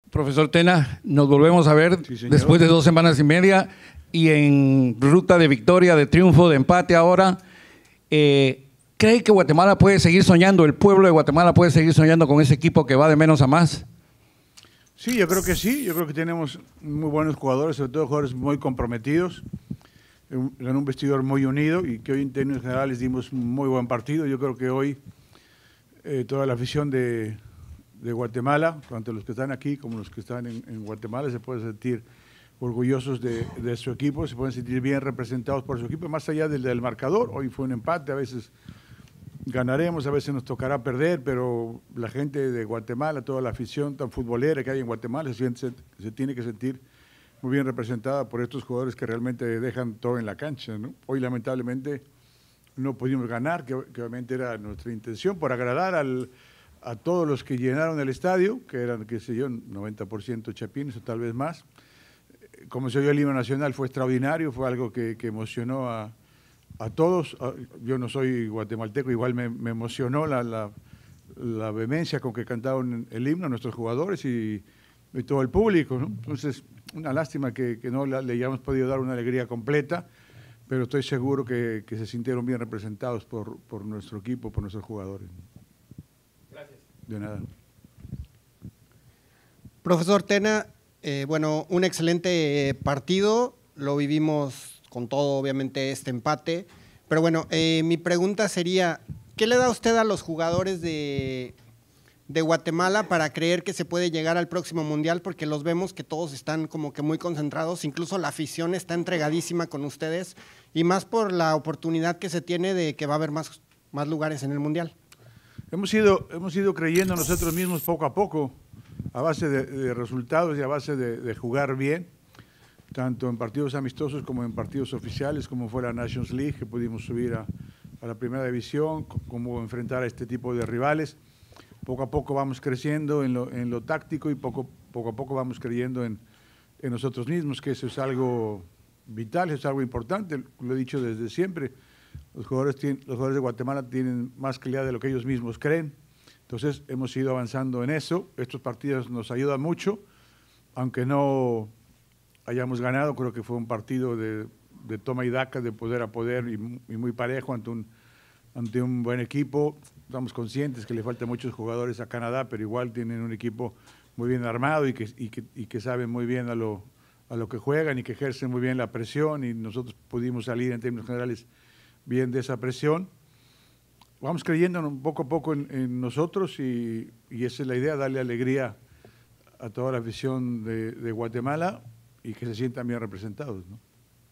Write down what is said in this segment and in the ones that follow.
Profesor Tena, nos volvemos a ver después de 2 semanas y media y en ruta de victoria, de triunfo, de empate ahora. ¿Cree que Guatemala puede seguir soñando, el pueblo de Guatemala puede seguir soñando con ese equipo que va de menos a más? Sí, yo creo que sí. Yo creo que tenemos muy buenos jugadores, sobre todo jugadores muy comprometidos, en un vestidor muy unido y que hoy en términos generales dimos un muy buen partido. Yo creo que hoy toda la afición de Guatemala, tanto los que están aquí como los que están en Guatemala, se pueden sentir orgullosos de su equipo, se pueden sentir bien representados por su equipo, más allá del marcador. Hoy fue un empate, a veces ganaremos, a veces nos tocará perder, pero la gente de Guatemala, toda la afición tan futbolera que hay en Guatemala, se tiene que sentir muy bien representada por estos jugadores que realmente dejan todo en la cancha, ¿no? Hoy lamentablemente no pudimos ganar, que obviamente era nuestra intención, por agradar a todos los que llenaron el estadio, que eran, qué sé yo, 90% chapines o tal vez más. Como se oyó el himno nacional, fue extraordinario, fue algo que emocionó a todos. Yo no soy guatemalteco, igual me emocionó la vehemencia con que cantaron el himno nuestros jugadores y todo el público, ¿no? Entonces, una lástima que no le hayamos podido dar una alegría completa, pero estoy seguro que se sintieron bien representados por nuestro equipo, por nuestros jugadores. Gracias. De nada. Profesor Tena, bueno, un excelente partido, lo vivimos con todo, obviamente, este empate, pero bueno, mi pregunta sería, ¿qué le da usted a los jugadores de Guatemala para creer que se puede llegar al próximo Mundial? Porque los vemos que todos están como que muy concentrados, incluso la afición está entregadísima con ustedes, y más por la oportunidad que se tiene de que va a haber más lugares en el Mundial. Hemos ido creyendo nosotros mismos poco a poco, a base de resultados y a base de jugar bien, tanto en partidos amistosos como en partidos oficiales, como fue la Nations League, que pudimos subir a la primera división, como enfrentar a este tipo de rivales. Poco a poco vamos creciendo en lo táctico y poco a poco vamos creyendo en nosotros mismos, que eso es algo vital, es algo importante, lo he dicho desde siempre. Los jugadores de Guatemala tienen más calidad de lo que ellos mismos creen. Entonces hemos ido avanzando en eso. Estos partidos nos ayudan mucho, aunque no hayamos ganado. Creo que fue un partido de toma y daca, de poder a poder y muy parejo ante un buen equipo. Estamos conscientes que le faltan muchos jugadores a Canadá, pero igual tienen un equipo muy bien armado y que saben muy bien a lo que juegan y que ejercen muy bien la presión, y nosotros pudimos salir en términos generales bien de esa presión. Vamos creyendo poco a poco en nosotros y esa es la idea, darle alegría a toda la afición de Guatemala y que se sientan bien representados, ¿no?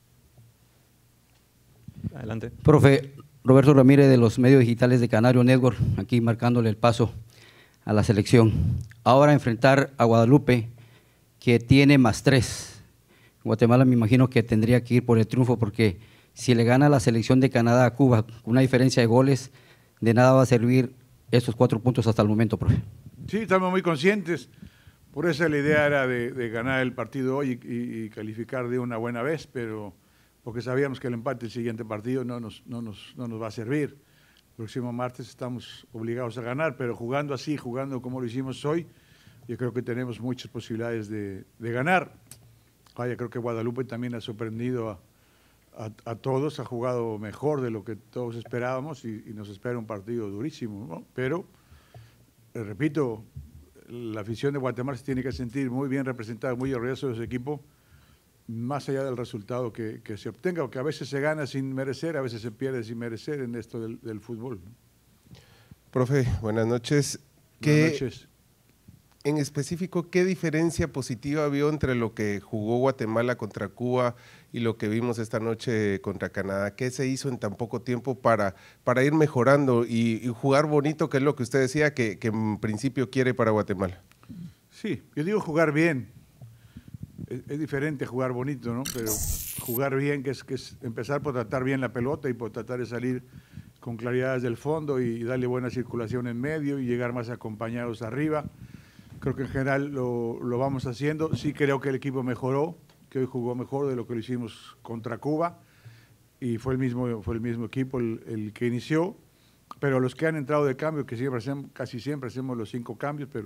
Adelante. Profe, Roberto Ramírez de los medios digitales de Canario Network, aquí marcándole el paso a la selección. Ahora enfrentar a Guadalupe, que tiene +3. Guatemala me imagino que tendría que ir por el triunfo, porque si le gana la selección de Canadá a Cuba con una diferencia de goles, de nada va a servir estos 4 puntos hasta el momento, profe. Sí, estamos muy conscientes. Por eso la idea era de ganar el partido hoy y calificar de una buena vez, pero porque sabíamos que el empate del siguiente partido no nos va a servir. El próximo martes estamos obligados a ganar, pero jugando así, jugando como lo hicimos hoy, yo creo que tenemos muchas posibilidades de ganar. Vaya, creo que Guadalupe también ha sorprendido a todos, ha jugado mejor de lo que todos esperábamos y nos espera un partido durísimo, ¿no? Pero, repito, la afición de Guatemala se tiene que sentir muy bien representada, muy orgulloso de su equipo, más allá del resultado que se obtenga, porque a veces se gana sin merecer, a veces se pierde sin merecer en esto del fútbol. Profe, buenas noches. Buenas noches. En específico, ¿qué diferencia positiva vio entre lo que jugó Guatemala contra Cuba y lo que vimos esta noche contra Canadá? ¿Qué se hizo en tan poco tiempo para ir mejorando y jugar bonito, que es lo que usted decía que en principio quiere para Guatemala? Sí, yo digo jugar bien. Es diferente jugar bonito, ¿no? Pero jugar bien, que es empezar por tratar bien la pelota y por tratar de salir con claridad desde el fondo y darle buena circulación en medio y llegar más acompañados arriba. Creo que en general lo vamos haciendo. Sí creo que el equipo mejoró, que hoy jugó mejor de lo que lo hicimos contra Cuba y fue el mismo equipo el que inició, pero los que han entrado de cambio, que casi siempre hacemos los 5 cambios, pero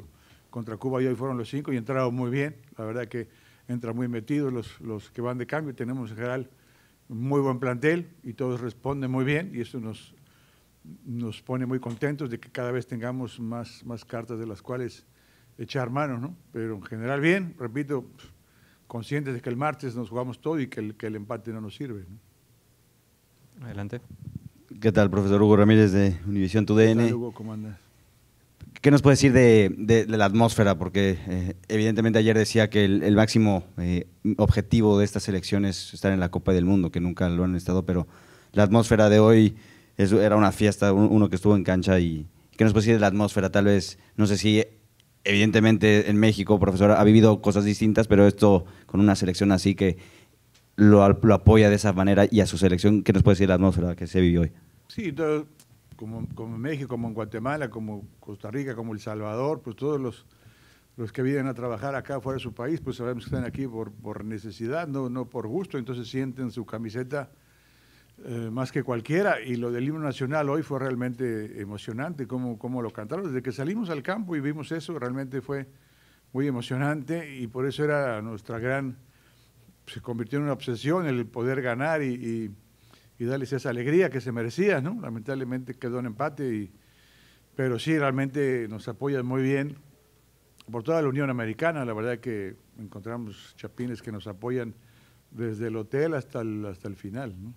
contra Cuba y hoy fueron los 5 y entraron muy bien. La verdad que entran muy metidos los que van de cambio. Tenemos en general un muy buen plantel y todos responden muy bien y eso nos pone muy contentos de que cada vez tengamos más cartas de las cuales echar mano, ¿no? Pero en general bien, repito, conscientes de que el martes nos jugamos todo y que el empate no nos sirve, ¿no? Adelante. ¿Qué tal, profesor Hugo Ramírez de Univisión TUDN? ¿Qué tal, Hugo? ¿Cómo andas? ¿Qué nos puede decir de la atmósfera? Porque evidentemente ayer decía que el máximo objetivo de estas elecciones es estar en la Copa del Mundo, que nunca lo han estado, pero la atmósfera de hoy era una fiesta, uno que estuvo en cancha. Y ¿qué nos puede decir de la atmósfera? Tal vez, no sé si evidentemente en México, profesor, ha vivido cosas distintas, pero esto con una selección así que lo apoya de esa manera y a su selección, ¿qué nos puede decir de la atmósfera que se vivió hoy? Sí, todo, como en México, como en Guatemala, como Costa Rica, como El Salvador, pues todos los que vienen a trabajar acá fuera de su país, pues sabemos que están aquí por necesidad, no por gusto, entonces sienten su camiseta más que cualquiera, y lo del himno nacional hoy fue realmente emocionante, cómo lo cantaron. Desde que salimos al campo y vimos eso, realmente fue muy emocionante, y por eso era se convirtió en una obsesión el poder ganar y darles esa alegría que se merecía, ¿no? Lamentablemente quedó en empate, pero sí, realmente nos apoyan muy bien por toda la Unión Americana. La verdad que encontramos chapines que nos apoyan desde el hotel hasta el final, ¿no?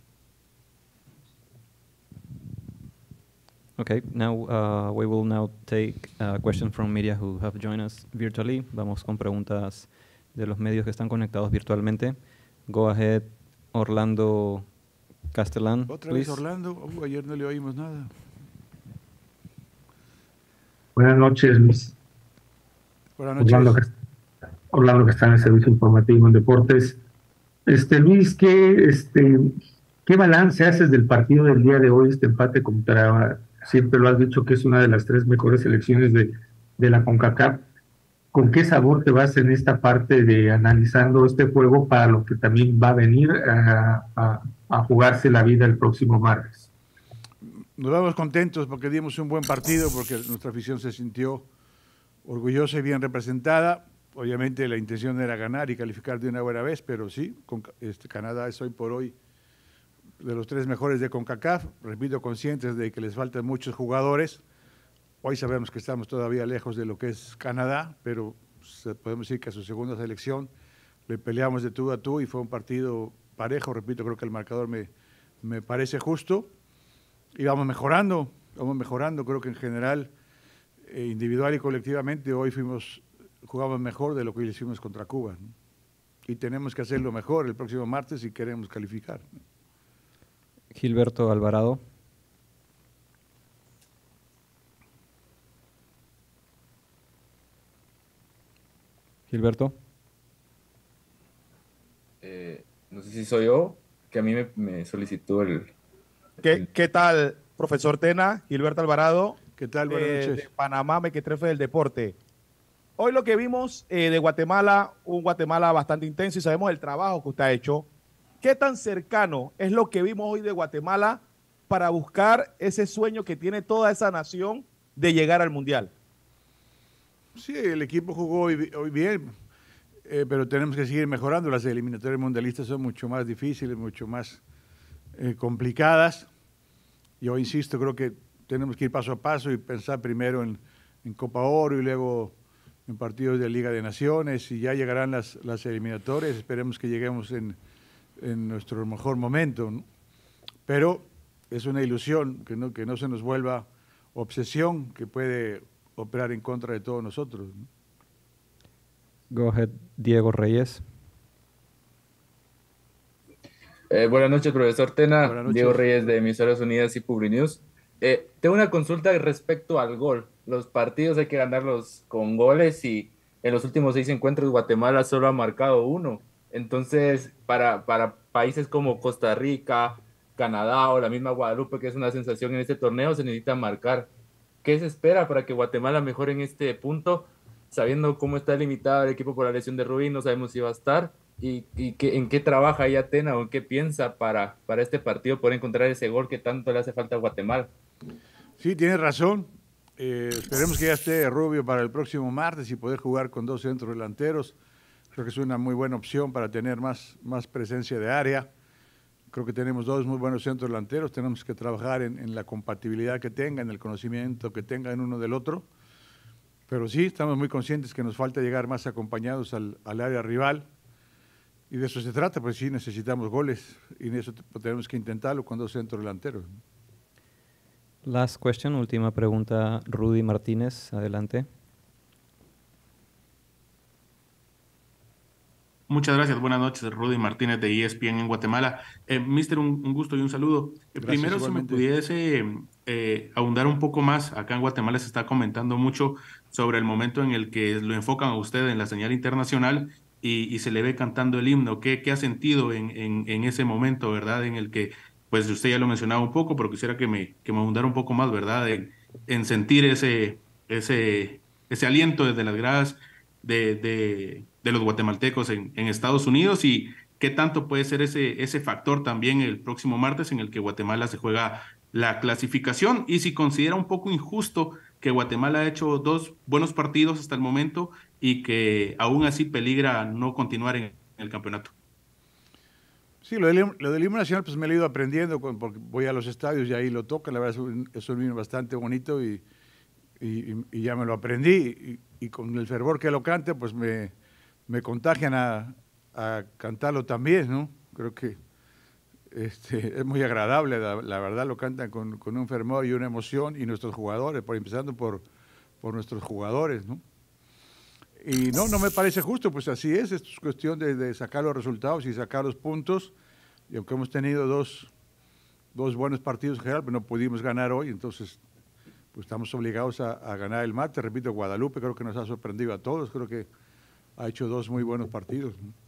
Okay, now we will now take questions from media who have joined us virtually. Vamos con preguntas de los medios que están conectados virtualmente. Go ahead, Orlando Castellán, ¿Otra please. vez Orlando? Ayer no le oímos nada. Buenas noches, Luis. Buenas noches. Orlando que está en el servicio informativo en deportes. Luis, ¿qué balance haces del partido del día de hoy, este empate contra, siempre lo has dicho que es una de las 3 mejores selecciones de la CONCACAF? ¿Con qué sabor te vas en esta parte de analizando este juego para lo que también va a venir a jugarse la vida el próximo martes? Nos vamos contentos porque dimos un buen partido, porque nuestra afición se sintió orgullosa y bien representada. Obviamente la intención era ganar y calificar de una buena vez, pero sí, Canadá es hoy por hoy de los 3 mejores de CONCACAF, repito, conscientes de que les faltan muchos jugadores. Hoy sabemos que estamos todavía lejos de lo que es Canadá, pero podemos decir que a su segunda selección le peleamos de tú a tú y fue un partido parejo. Repito, creo que el marcador me parece justo y vamos mejorando, creo que en general, individual y colectivamente, hoy jugamos mejor de lo que hoy hicimos contra Cuba, ¿no? Y tenemos que hacerlo mejor el próximo martes si queremos calificar, ¿no? Gilberto Alvarado. Gilberto. No sé si soy yo, que a mí me solicitó el... ¿Qué tal, profesor Tena? Gilberto Alvarado. ¿Qué tal? Buenas noches. De Panamá, Mequetrefe del Deporte. Hoy lo que vimos de Guatemala, un Guatemala bastante intenso y sabemos el trabajo que usted ha hecho. ¿Qué tan cercano es lo que vimos hoy de Guatemala para buscar ese sueño que tiene toda esa nación de llegar al Mundial? Sí, el equipo jugó hoy bien, pero tenemos que seguir mejorando. Las eliminatorias mundialistas son mucho más difíciles, mucho más complicadas. Yo insisto, creo que tenemos que ir paso a paso y pensar primero en Copa Oro y luego en partidos de Liga de Naciones, y ya llegarán las eliminatorias. Esperemos que lleguemos en nuestro mejor momento, ¿no? Pero es una ilusión que no se nos vuelva obsesión que puede operar en contra de todos nosotros, ¿no? Go ahead, Diego Reyes. Buenas noches, profesor Tena. Buenas noches. Diego Reyes de Emisoras Unidas y Publinews. Tengo una consulta respecto al gol. Los partidos hay que ganarlos con goles y en los últimos 6 encuentros Guatemala solo ha marcado 1. Entonces, para países como Costa Rica, Canadá o la misma Guadalupe, que es una sensación en este torneo, se necesita marcar. ¿Qué se espera para que Guatemala mejore en este punto? Sabiendo cómo está limitado el equipo por la lesión de Rubín, no sabemos si va a estar. ¿Y en qué trabaja ya Tena o en qué piensa para este partido poder encontrar ese gol que tanto le hace falta a Guatemala? Sí, tienes razón. Esperemos que ya esté Rubio para el próximo martes y poder jugar con 2 centros delanteros. Creo que es una muy buena opción para tener más presencia de área. Creo que tenemos 2 muy buenos centros delanteros. Tenemos que trabajar en la compatibilidad que tengan, en el conocimiento que tengan uno del otro. Pero sí, estamos muy conscientes que nos falta llegar más acompañados al área rival. Y de eso se trata, pues sí, necesitamos goles. Y en eso tenemos que intentarlo con 2 centros delanteros. Last question, última pregunta, Rudy Martínez, adelante. Muchas gracias, buenas noches, Rudy Martínez de ESPN en Guatemala. Mister, un gusto y un saludo. Primero, igualmente. si me pudiese ahondar un poco más, acá en Guatemala se está comentando mucho sobre el momento en el que lo enfocan a usted en la señal internacional y se le ve cantando el himno. ¿Qué ha sentido en ese momento, verdad? En el que, pues usted ya lo mencionaba un poco, pero quisiera que me ahondara un poco más, ¿verdad? En sentir ese aliento desde las gradas de los guatemaltecos en Estados Unidos y qué tanto puede ser ese factor también el próximo martes en el que Guatemala se juega la clasificación y si considera un poco injusto que Guatemala ha hecho 2 buenos partidos hasta el momento y que aún así peligra no continuar en el campeonato. Sí, lo del himno nacional pues me lo he ido aprendiendo porque voy a los estadios y ahí lo tocan. La verdad es un himno bastante bonito y ya me lo aprendí y con el fervor que lo canta pues me contagian a cantarlo también, ¿no? Creo que es muy agradable, la verdad lo cantan con un fervor y una emoción y nuestros jugadores, empezando por nuestros jugadores, ¿no? Y no me parece justo, pues así es, esto es cuestión de sacar los resultados y sacar los puntos y aunque hemos tenido dos buenos partidos en general, pero no pudimos ganar hoy, entonces pues estamos obligados a ganar el martes. Repito, Guadalupe creo que nos ha sorprendido a todos, creo que ha hecho 2 muy buenos partidos, ¿no?